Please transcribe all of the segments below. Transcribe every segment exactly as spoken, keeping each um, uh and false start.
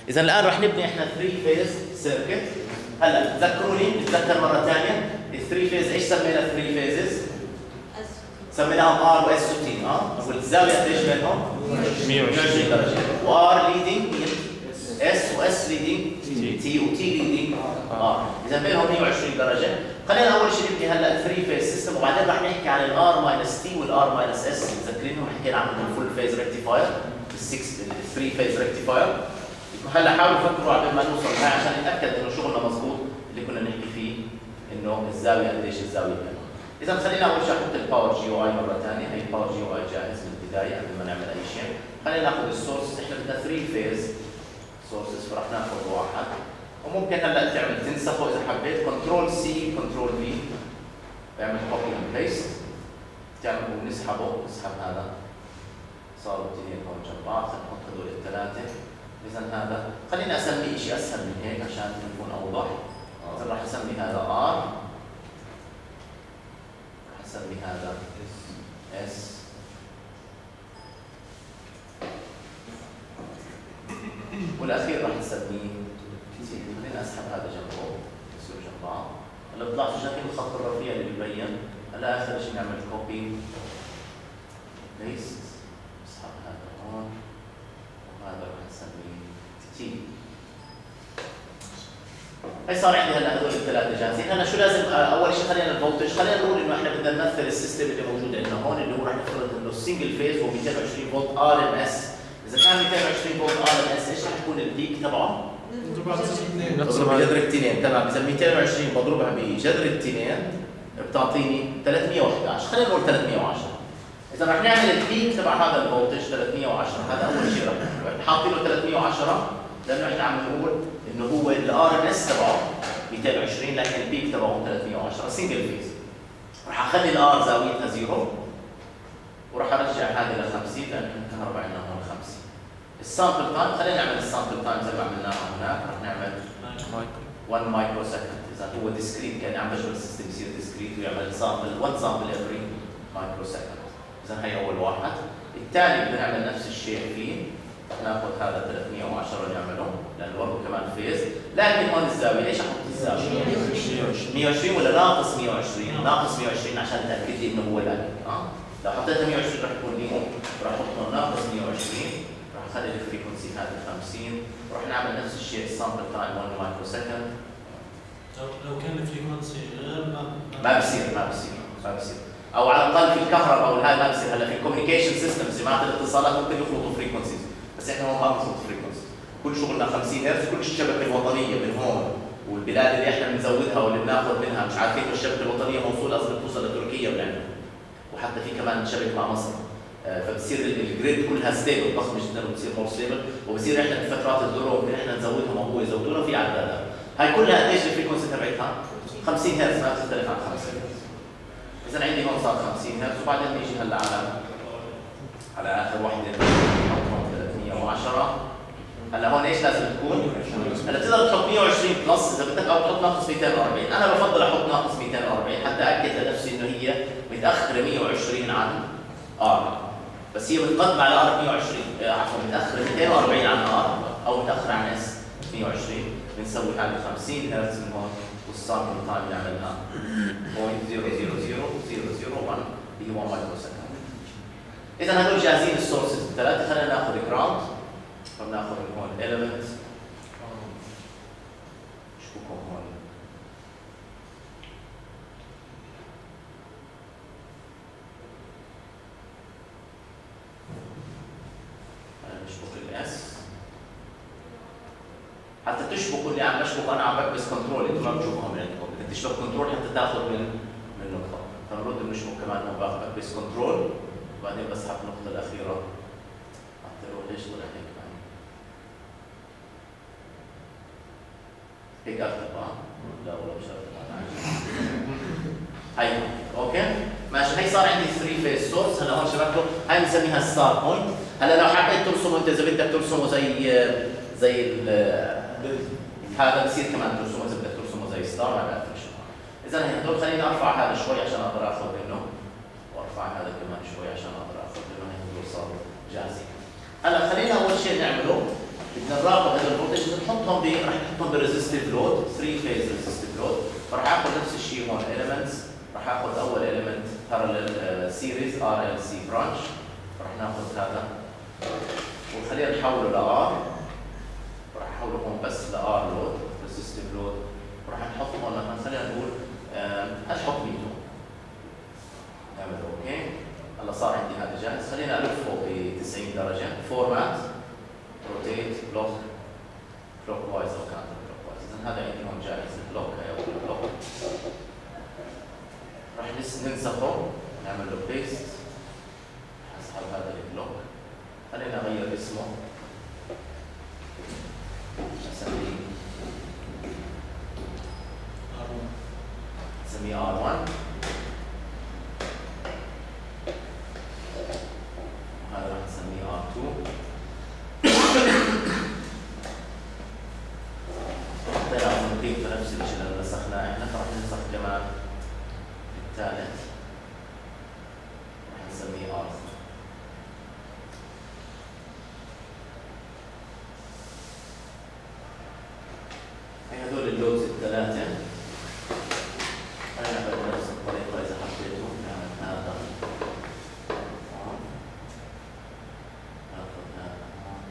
اذا الان رح نبني احنا ثري فيز سيركت. هلا تذكروني نتذكر مره ثانيه الثري فيز ايش سمينا ثري فيزز؟ سميناهم ار واس وتي. اه والزاويه قديش بينهم؟ مية وعشرين درجه. وار ليدنج اس واس ليدنج تي وتي ليدنج ار. اذا بينهم مية وعشرين درجه. خلينا اول شيء نبني هلا ثري فيز سيستم وبعدين رح نحكي عن الار ماينس تي والار ماينس اس. متذكرينهم حكينا عنهم فول فيز ريكتيفاير الثري فيز ريكتيفاير. هلا حاولوا تفكروا قبل ما نوصل هاي عشان نتاكد انه شغلنا مضبوط اللي كنا نحكي فيه انه الزاويه قديش الزاويه بينهم. اذا خلينا اول شيء احط الباور جي او اي مره ثانيه. هي الباور جي او اي جاهز من البدايه قبل ما نعمل اي شيء. خلينا ناخذ السورس. احنا بدنا ثري فيز سورسز فرح ناخذ واحد وممكن هلا تعمل تنسخه اذا حبيت كنترول سي كنترول في تعمل كوبي اند بيست تعمل ونسحبه نسحب هذا صاروا اثنين هون جنب بعض. نحط هذول الثلاثه. اذا هذا خلينا اسمي شيء اسهل من هيك عشان نكون اوضح. اذا راح اسمي هذا ار راح اسمي هذا اس والاخير راح نسميه تي. خلينا اسحب هذا جنبه يصير جنب بعض. هلا بيطلعوا شكل الخط الرفيع اللي بيبين. هلا اخر شيء نعمل كوبي بيست نسحب هذا هون وهذا راح نسميه تي. هي صار عندي هلا هذول الثلاثه جاهزين. هلا شو لازم اول شيء خلينا الفولتج. خلينا نقول انه احنا بدنا نمثل السيستم اللي موجود عندنا هون اللي هو راح نفرض انه السنجل فيز هو مئتين وعشرين فولت ار ام اس. اذا كان مئتين وعشرين فولت ار ام اس ايش راح يكون البيك تبعه؟ بضربها بجذر الاثنين. تمام. اذا مئتين وعشرين بضربها بجذر الاثنين بتعطيني ثلاثمئة وأحد عشر. خلينا نقول ثلاثمئة وعشرة. اذا رح نعمل البيك تبع هذا الفولتج ثلاثمئة وعشرة. هذا اول شيء رح حاطين له ثلاثمئة وعشرة لانه احنا عم نقول انه هو الار ام اس تبعه مئتين وعشرين لكن البيك تبعه ثلاثمئة وعشرة سنجل فيز. رح اخلي الار زاويتها زيرو وراح ارجع هذه ل خمسين لان الكهرباء عندنا هون خمسين. السامبل تايم خلينا نعمل السامبل تايم زي ما عملناها هناك. رح نعمل واحد مايكرو سكند. اذا هو ديسكريت كان عم بشغل السيستم يصير ديسكريت ويعمل سامبل واحد سامبل افري مايكرو سكند. اذا هي اول واحد. الثاني بدنا نعمل نفس الشيء فيه. رح ناخذ هذا ثلاثمئة وعشرة ونعمله لانه برضه كمان فيز. لكن هون الزاويه ايش احط الزاويه؟ مئة وعشرين ولا ناقص مئة وعشرين؟ ناقص مئة وعشرين عشان تاكد لي انه هو لاكد. اه لو حطيتها مئة وعشرين رح يكون ليمو. رح احط ناقص مئة وعشرين. رح اخلي الفريكونسي هذه خمسين. ورح نعمل نفس الشيء السامبل تايم واحد مايكرو سكند. لو كان الفريكونسي غير ما ما بصير ما بصير ما بصير. او على الاقل في الكهرباء او هاي ما بصير. هلا في الكوميونيكيشن سيستمز جماعه الاتصالات ممكن يخلطوا فريكونسيز بس احنا هون ما بنخلط فريكونسي. كل شغلنا خمسين هرتز. كل الشبكه الوطنيه من هون والبلاد اللي احنا بنزودها واللي بناخذ منها مش عارفين الشبكه الوطنيه موصوله اصلا بتوصل لتركيا ولعنا. وحتى في كمان شبكه مع مصر. فبصير الجريد كلها ستيبل ضخمه جدا وبصير مور ستيبل وبصير احنا بفترات الذروه ممكن احنا نزودهم او هو يزودونا وفي عدادات. هاي كلها قديش الفريكونسي تبعتها؟ خمسين هرتز ما بتختلف عن خمسين هرتز. اذا عندي هون صار خمسين هرتز وبعدين نيجي هلا على على اخر وحده نحط ثلاثمئة وعشرة. هلا هون ايش لازم تكون؟ هلا بتقدر تحط مئة وعشرين بلس اذا بدك او تحط ناقص مئتين وأربعين. انا بفضل احط ناقص مئتين وأربعين حتى اكد لنفسي انه هي متاخره مئة وعشرين عن ار. بس هي متقدمه على ار مئة وعشرين عفوا متاخره مئتين وأربعين عن ار او متاخره عن اس مئة وعشرين. بنسوي هذه خمسين هرتز من هون والسامبل تايم نعملها صفر فاصلة صفر صفر صفر صفر واحد اللي هو واحد مايكرو سكند. اذا هذول جاهزين السورسز الثلاثه. خلينا ناخذ جراوند. فبناخذ من هون element نشبكهم هون. نشبك الاس حتى تشبكوا اللي عم بشبك انا عم بكبس كنترول. انتم ما بتشوفوها من عندكم. بدك تشبك كنترول حتى تاخذ من من النقطه. فبنرد بنشبك كمان هون بكبس كنترول وبعدين بسحب النقطه الاخيره حتى يروح يشتغل هيك. هيك اكتب اه لا والله مش اكتب. هي اوكي ماشي. هي صار عندي ثري فيز سورس. هلا هون شبكته هاي بنسميها ستار بوينت. هلا لو حبيت ترسمه انت اذا بدك ترسمه زي زي هذا بصير كمان ترسمه اذا بدك ترسمه زي ستار ما بعرف شو. اذا هدول خليني ارفع هذا شوي عشان اقدر اخذ منه وارفع هذا كمان شوي عشان اقدر اخذ منه. هدول صاروا جاهزين. هلا خلينا اول شيء نعمله بدنا نراقب هذا الفولتج. نحطهم ب راح نحطهم بريزستيف لود ثري فيز ريزستيف لود. راح اخذ نفس الشيء هون elements، راح اخذ اول element parallel series ار ال سي branch، راح ناخذ هذا وخلينا نحوله ل R، راح احوله هون بس ل R لود ريزستيف لود، راح نحطه هون مثلا خلينا نقول هنحط ميته. نعمل اوكي. هلا صار عندي هذا جاهز، خلينا الفه ب تسعين درجه فورمات روتيت بلوك كلوك وايز او كاونتر كلوك وايز. اذا هذا عندي هون جاهز البلوك، هي اول بلوك راح ننسخه نعمل له بيست، اسحب هذا البلوك، خلينا اغير اسمه اسميه نسميه آر واحد، وهذا راح نسميه آر اثنين. حطينا نقيم في نفس الشيء اللي نسخناه احنا، فراح ننسخ كمان الثالث راح نسميه آر ثلاثة. هي هذول اللودز الثلاثة. خلينا نعمل بنفس الطريقة إذا حبيتوا، نعمل هذا هون، ناخذ هذا هون،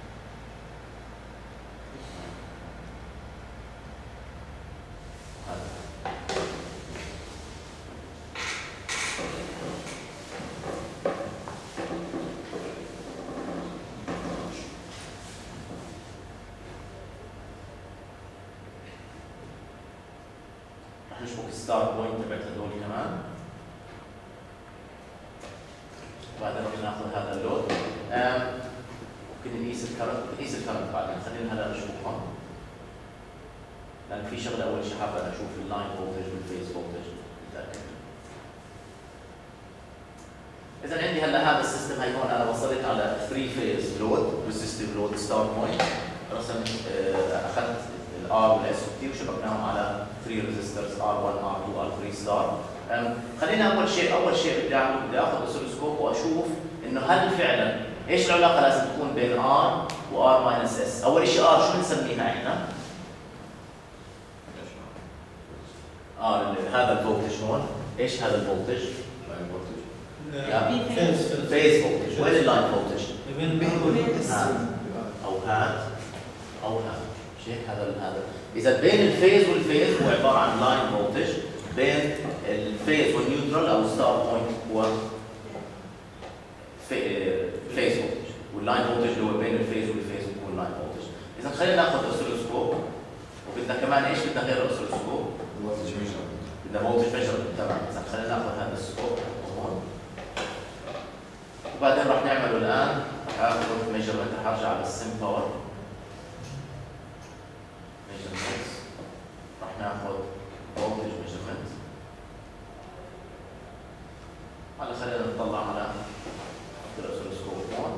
وهذا. راح نشبك الستار بوينت تبعت هذول كمان، وبعدين راح ناخذ هذا اللود. ممكن نقيس الكرنت، نقيس الكرنت بعدين، خلينا هلا نشوفهم، لأن في شغلة أول شيء حابة أشوف اللاين فولتج والفيز فولتج نتأكد. إذا عندي هلا هذا السيستم، هي هون أنا وصلت على ثري فيز لود ريزستيف لود ستار بوينت، رسمت أخذت الار والاس والتي وشبكناهم على ثري ريزسترز ار واحد ار اثنين ار ثري ستار. خلينا اول شيء اول شيء بدي اعمله بدي اخذ اوسيلوسكوب واشوف انه هل فعلا ايش العلاقه لازم تكون بين ار وار ماينس اس. اول شيء ار شو بنسميها احنا؟ ار هذا الفولتج هون، ايش هذا الفولتج؟ لاين فولتج. فيز فيز فولتج. وين اللاين فولتج؟ بين او هذا او هذا شيء هذا هذا. اذا بين الفيز والفيز هو عباره عن لاين فولتج، بين الفيز والنيوترال او ستار بوينت هو فيز فولتج، واللاين فولتج اللي هو بين الفيز والفيز بيكون لاين فولتج. اذا خلينا ناخذ اوسيلوسكوب، وبدنا كمان ايش بدنا غير الاوسيلوسكوب؟ فولتج ميجرمنت. بدنا فولتج ميجرمنت. تمام. اذا خلينا ناخذ هذا السكوب هون، وبعدين راح نعمله الان، راح اخذ ميجرمنت، راح ارجع على السيم باور measurements، راح ناخذ voltage measurement. هلا خلينا نطلع على الاوسيلوسكوب هون،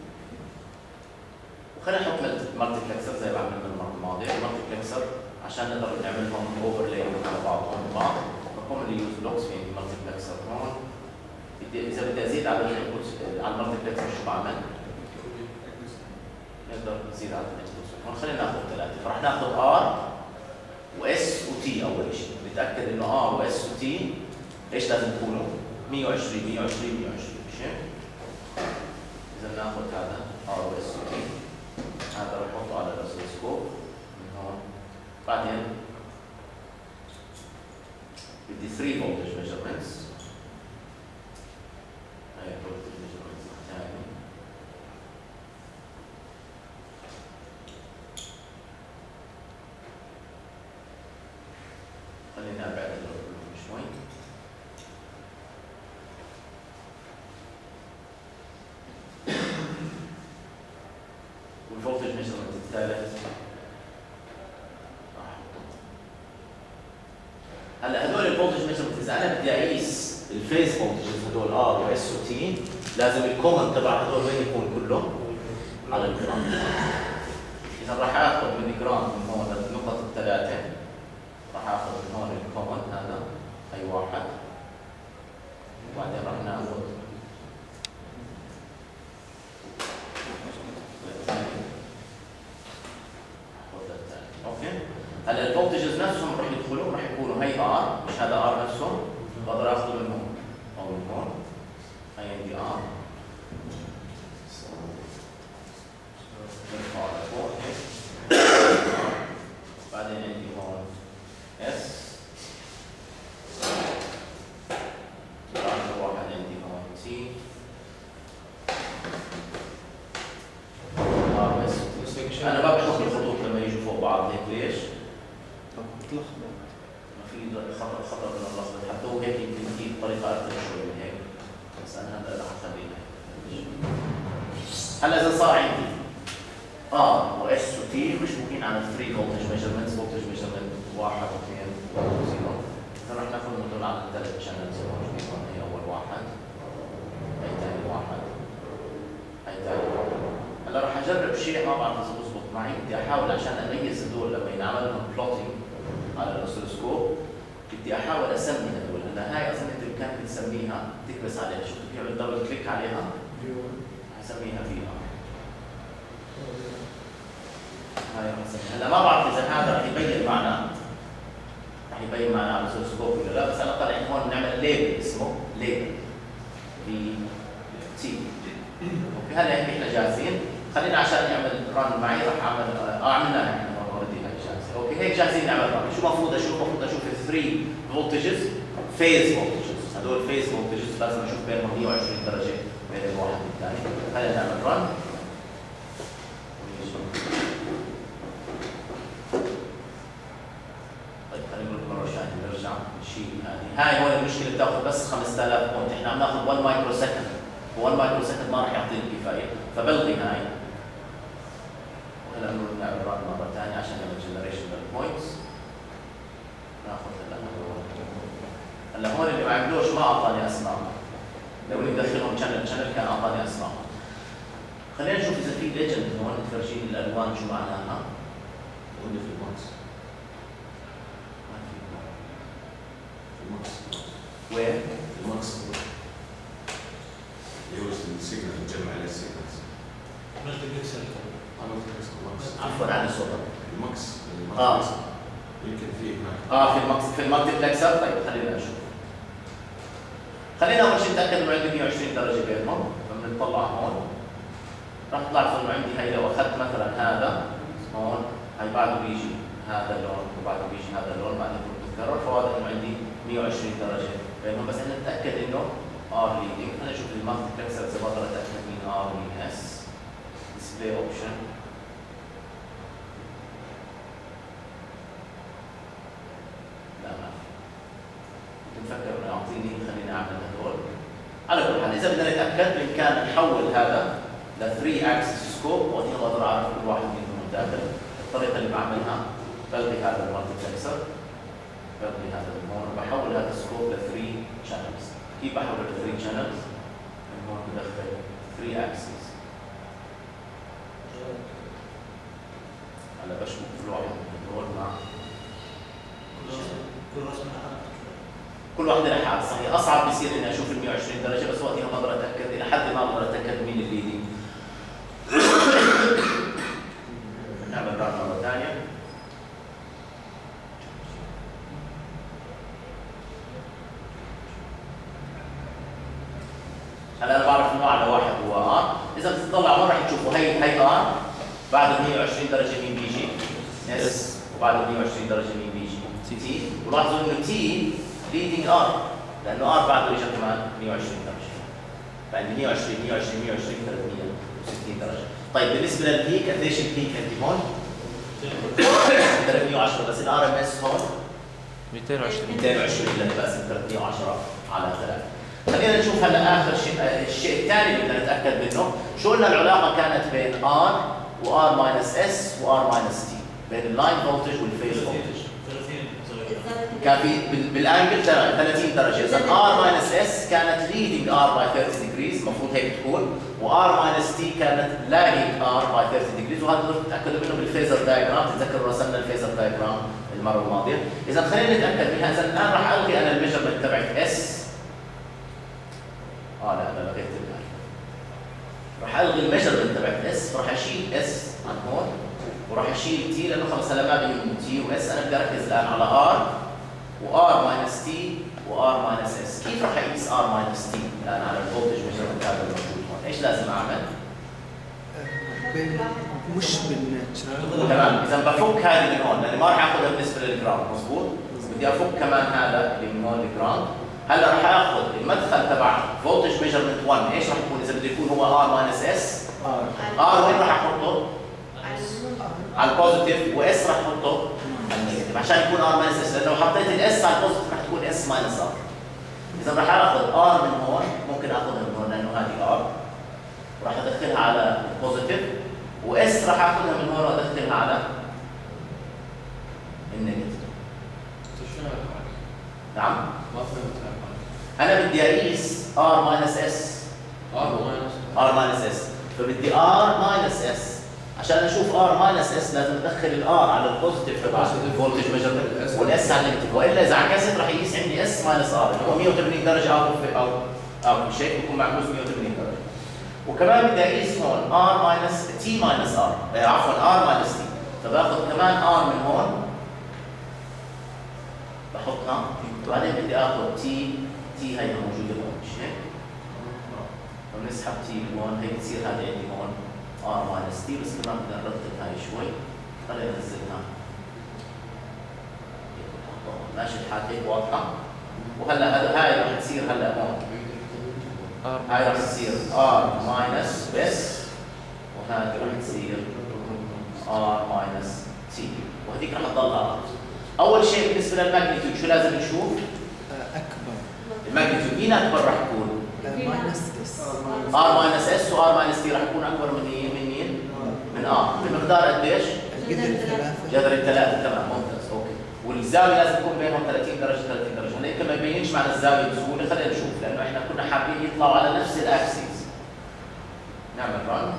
وخلينا نحط مالتيبلكسر زي ما عملنا المره الماضيه، المالتيبلكسر عشان نقدر نعملهم اوفرلاي على بعضهم بعض. فكومنلي يوز بلوكس، في عندي مالتيبلكسر هون. بدي اذا بدي ازيد على الانبوت على المالتيبلكسر شو بعمل؟ نقدر نزيد على الانبوت هون. خلينا ناخذ ثلاثه، فراح ناخذ ار واس وتي. اول شيء نتاكد انه ار واس وتي ايش لازم يكونوا؟ مية وعشرين مية وعشرين مية وعشرين. ماشي. اذا ناخذ هذا ار واس وتي، هذا راح نحطه على الاوسيلوسكوب من هون. بعدين بدي ثري فولتج ميجرمنتس، هاي فولتج ميجرمنتس الثاني. خليني ابعد اللون شوي. والفولتج ميجرمنت الثالث راح احطه. هلا هذول الفولتج ميجرمنت، اذا انا بدي اقيس الفيز فولتجز هذول ار واس وتي، لازم الكومن تبع هذول وين يكون كله؟ على الجراوند. اذا راح اخذ من الجراوند من هون النقط الثلاثه، راح اخذ من هون الكومن هذا اي واحد، وبعدين راح ناخذ الثاني اوكي؟ هلا الفولتجز نفسهم راح يدخلوا راح يكونوا هي ار، مش هذا ار نفسه، بقدر اخذه من هون او من هون. هي عندي ار نرفع لفوق هيك، بعدين عندي هون اس، آخر واحد عندي هون تي، ار اس. انا ما بحط الخطوط لما يجوا فوق بعض هيك، ليش؟ بتلخبط. ما في خطر خطر من اللخبط، حتى هو هيك يمكن يجيب طريقه اكثر شوي من هيك، بس انا هلا رح اخليها. هلا اذا صار عندي ار واس وتي مشبوكين على ثلاثة فولتج ميجرمنتس، فولتج ميجرمنت واحد واثنين وزيرو، رح ناخذهم هدول على الثلاث شانلز الموجودين هون. هي اول واحد، هي ثاني واحد، هي ثالث واحد. هلا رح اجرب شيء ما بعرف اذا بزبط معي، بدي احاول عشان اميز هدول لما ينعمل لهم بلوتينج على الاوسيلوسكوب، بدي احاول اسمي هدول. هلا هاي اظن انت كانت بتسميها تكبس عليها، شو بدك تعمل دبل كليك عليها؟ حسميها فيها. هاي رح اسميها. هلا ما بعرف اذا هذا رح يبين معنا رح يبين معنا على الاوسيلوسكوب ولا لا، بس انا طلع هون نعمل ليبل اسمه ليبل في تي. اوكي هلا هيك احنا جاهزين، خلينا عشان نعمل رن معي رح اعمل اه عملناها احنا اوريدي هاي جاهزه. اوكي هيك جاهزين نعمل رن. شو المفروض اشوف؟ المفروض اشوف ثلاثة فولتجز، فيز فولتجز، هدول فيز فولتجز لازم اشوف بينهم مية وعشرين درجه بين الواحد والثاني. خلينا نعمل رن. طيب خلينا نقول مره ثانيه نرجع نشيل هذه. هاي هون المشكله بتاخذ بس خمسة آلاف بوينت، احنا عم ناخذ واحد مايكرو سكند، واحد مايكرو سكند ما راح يعطيني كفايه، فبلغي هاي. وهلا نروح نعمل رن مره ثانيه عشان نعمل جنريشن للبوينتس. ناخذ هلا هلا هون اللي ما عملوش ما اعطاني اسماء، لو ندخلهم شانل شانل كان اعطاني اسماء. خلينا نشوف اذا في ليجند هون تفرجيني الالوان شو معناها. قولي في الماكس. ما في في الماكس. وين؟ في الماكس. اللي هو السيجنال بتجمع عليه السيجنالز. ملتي بيكسل. عملت بيكسل الماكس. عفوا عن صوتك. الماكس. اه يمكن في هناك. اه في الماكس في المالتي بلكسر. طيب خلينا نشوف. خلينا اول شيء نتاكد انه عندي مية وعشرين درجه بينهم، لما نطلع هون راح تلاحظوا انه عندي هي لو اخذت مثلا هذا هون، هي بعده بيجي هذا اللون وبعده بيجي هذا اللون، بعدين بتتكرر، فواضح انه عندي مية وعشرين درجه بينهم. بس احنا نتاكد انه ار ليدنج. خلينا نشوف المالتي بلكسر اذا بقدر اتاكد مين ار ومين اس. ديسبلاي اوبشن. لا ما في. كنت مفكر انه يعطيني، خليني اعمل هذول. على كل حال اذا بدنا نتاكد بامكان نحول هذا ل ثلاثة اكسس سكوب، وقتها بقدر اعرف كل واحد منهم داخل. الطريقه اللي بعملها بلغي هذا المالتي بلكسر، بلغي هذا من هون، وبحول هذا السكوب ل ثلاثة شانلز. كيف بحول ل ثلاثة شانلز؟ من هون بدخل ثلاثة اكسس. هلا بشبك كل واحد من هدول مع كل رسمه لحالها. كل واحدة لحالها. صحيح اصعب بصير اني اشوف ال مية وعشرين درجة، بس وقتها بقدر اتاكد الى حد ما بقدر اتاكد مين الليدنج. نعمل ران مرة ثانية. هلا انا بعرف انه اعلى واحد هو ار، اذا بتطلع وين راح تشوفوا هي هي ار، بعد مية وعشرين درجة مين بيجي؟ اس، وبعد مية وعشرين درجة مين بيجي؟ تي. ولاحظوا انه تي ليدنج ار، لانه ار بعده اجى كمان مية وعشرين درجة. يعني مية وعشرين مية وعشرين مية وعشرين ثلاثمية وستين درجة. طيب بالنسبة للبيك قديش البيك عندي هون؟ ثلاثمية وعشرة، بس الار ام اس هون مئتين وعشرين مئتين وعشرين لانه بقسم ثلاثمية وعشرة على ثلاثة. خلينا نشوف هلا اخر شيء، الشيء الثاني اللي بدنا نتاكد منه، شو قلنا العلاقه كانت بين ار وار ماينس اس وار ماينس تي، بين اللاين فولتج والفيز فولتج. كان في بالانجل ثلاثين درجه، اذا ار ماينس اس كانت ليدنج ار باي ثلاثين ديجريز، المفروض هيك تكون، وار ماينس تي كانت لاجينج ار باي ثلاثين ديجريز، وهذا بدكم تتاكدوا منه بالفيزر دايجرام، تتذكروا رسمنا الفيزر دايجرام المره الماضيه. اذا خلينا نتاكد منها. اذا الان راح الغي انا الميجرمنت تبعت اس. اه لا انا لغيت الان. راح الغي الميجرمنت تبعت اس، راح اشيل اس عن هون وراح اشيل تي لانه خلص هلا ما بيهمني تي واس، انا بدي اركز الان على ار وار ماينس تي وار ماينس اس. كيف راح اقيس ار ماينس تي الان على الفولتج ميجرمنت هذا الموجود هون؟ ايش لازم اعمل؟ مش بال تمام، اذا بفك هذه من هون لاني ما راح اخذها بالنسبه للجراوند، مضبوط؟ بدي افك كمان هذا اللي من هون الجراوند. هلا راح اخذ المدخل تبع فولتج ميجرمنت واحد، ايش راح يكون اذا بده يكون هو ار ماينس اس؟ ار وين راح احطه؟ على البوزيتيف، واس راح احطه على النيجاتيف عشان يكون ار ماينس اس، لانه لو حطيت الاس على البوزيتيف راح تكون اس ماينس ار. اذا راح اخذ ار من هون، ممكن اخذها من هون لانه هذه ار، وراح ادخلها على البوزيتيف، واس راح اخذها من هون وادخلها على النيجاتيف. نعم؟ ما فهمت. انا بدي اقيس ار ماينس اس. ار ماينس ار ماينس اس، فبدي ار ماينس اس عشان اشوف ار ماينس اس لازم ادخل الار على البوزيتيف تبع الفولتج ميجرمنت والاس على النيجاتيف، والا اذا عكست راح يقيس عندي اس ماينس ار اللي هو مية وثمانين درجه اوت اوف اوت اوف شيء، بيكون معكوس مية وثمانين درجه. وكمان بدي اقيس هون ار ماينس تي ماينس ار، عفوا ار ماينس تي، فباخذ كمان ار من هون بحطها، وبعدين بدي اخذ تي تي هي موجوده هون مش هيك؟ فبنسحب تي هون، هي بتصير هذه عندي هون ار ماينس تي، بس كمان بدنا نرتب هاي شوي، خلينا ننزلها ماشي الحال هيك واضحه. وهلا هذا هاي راح تصير هلا هون هاي راح تصير ار ماينس بس، وهذه راح تصير ار ماينس تي، وهذيك راح تضل ار. اول شيء بالنسبه للماجنتيود شو لازم نشوف؟ اكبر الماجنتيود مين اكبر راح يكون؟ ماينس اس. ار ماينس اس وار ماينس تي راح يكون اكبر من مين؟ من مين؟ من ار. بمقدار قديش؟ جذر الثلاثة. جذر الثلاثة، تمام ممتاز، اوكي. والزاوية لازم تكون بينهم ثلاثين درجة ثلاثين درجة، هلا يمكن ما يبينش معنا الزاوية بسهولة، خلينا نشوف لأنه احنا كنا حابين يطلعوا على نفس الأكسيس. نعمل رن.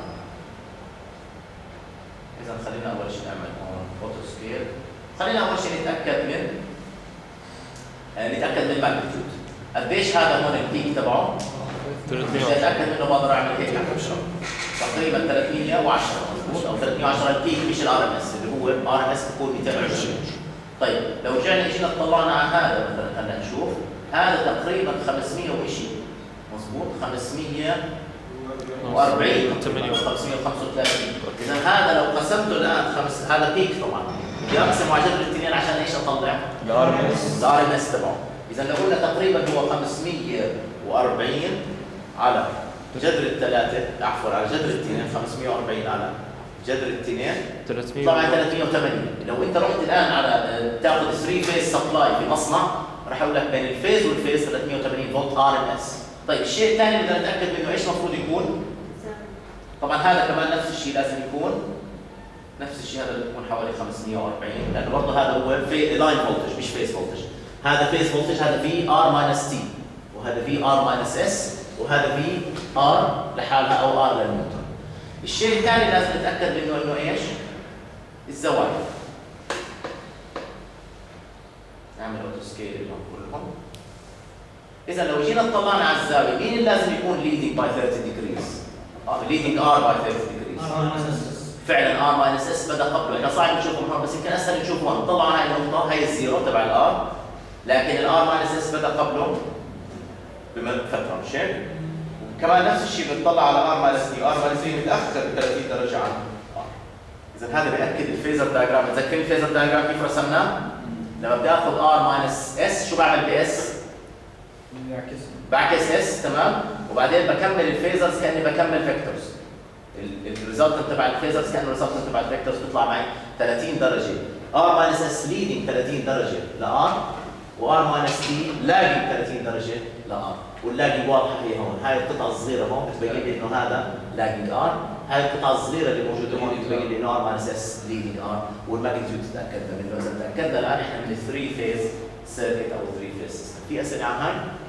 إذا خلينا أول شيء نعمل هون فوتو سكيل. خلينا أول شيء نتأكد من آه نتأكد من الماجنتيود. قديش هذا هون البيك تبعه؟ مش اتاكد منه بقدر اعمل هيك تقريبا ثلاثمية وعشرة مضبوط، او ثلاثمية وعشرة البيك مش الار ام اس اللي هو ار ام اس بيكون مئتين وعشرين. طيب لو رجعنا اجينا اطلعنا على هذا مثلا، هلا نشوف هذا تقريبا خمسمية وشيء مضبوط، خمسمية وأربعين خمسمية وخمسة وثلاثين. اذا هذا لو قسمته الان خمس، هذا بيك طبعا بدي اقسمه على جذر الاثنين عشان ايش اطلع؟ الار ام اس الار ام اس تبعه. اذا لو قلنا تقريبا هو خمسمية وأربعين على جذر الثلاثة، عفوا على جذر الاثنين، خمسمية وأربعين على جذر الاثنين طبعا ثلاثمية وثمانين. لو انت رحت الان على تاخذ ثري فيز سبلاي في مصنع راح اقول لك بين الفيز والفيز ثلاثمية وثمانين فولت ار ام اس. طيب الشيء الثاني اللي بدنا نتاكد منه ايش المفروض يكون؟ طبعا هذا كمان نفس الشيء لازم يكون نفس الشيء، هذا بيكون حوالي خمسمية وأربعين لانه برضه هذا هو في لاين فولتج مش فيز فولتج. هذا فيز فولتج، هذا في ار ماينس تي، وهذا في ار ماينس اس، وهذا في ار لحالها او ار للموتور. الشيء الثاني لازم نتاكد منه انه ايش؟ الزوايا. نعمل اوتو سكيل لهم كلهم. اذا لو جينا اطلعنا على الزاويه، مين اللي لازم يكون leading by ثلاثين degrees؟ leading r by ثلاثين degrees. فعلا ار ماينس اس بدا قبله، احنا صعب نشوفه هون بس يمكن اسهل نشوفه هون. طلعوا هاي النقطه، هي الزيرو تبع الار، لكن الار ماينس اس بدا قبله بفتره مش هيك؟ وكمان نفس الشيء بنطلع على ار ماينس تي، ار ماينس تي متاخر ب ثلاثين درجه عن ار. اذا هذا بياكد الفيزر دايجرام. تذكرني الفيزر دايجرام كيف رسمناه؟ لما بدي اخذ ار ماينس اس شو بعمل باس؟ بعكس بعكس اس، تمام؟ وبعدين بكمل الفيزرز كاني بكمل فيكتورز. الريزلت تبع الفيزرز كانه الريزلت تبع الفيكتورز بيطلع معي ثلاثين درجه. ار ماينس اس ليدنج ثلاثين درجه لار، وار ماينس تي لاجنج ثلاثين درجه لار. واللاجنج واضحه هي هون، هاي القطعه الصغيره هون بتبين لي انه هذا لاجنج ار، هاي القطعه الصغيره اللي موجوده هون بتبين لي انه ار ماينس اس ليدنج ار، والماجنتيود تاكدنا منه. اذا تاكدنا الان احنا من ثري فيز سيركت او ثري فيز سيستم. في اسئله عن هاي؟